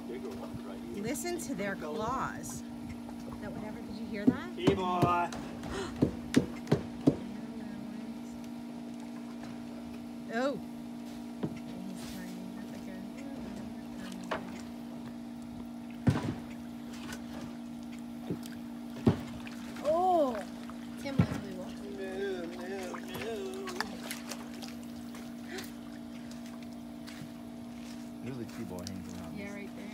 bigger ones right here. Listen to their claws. Is that whatever? Did you hear that? Hey, boy. Oh. Oh. Tim was really well. There's a T-ball hanging around. Yeah, right there.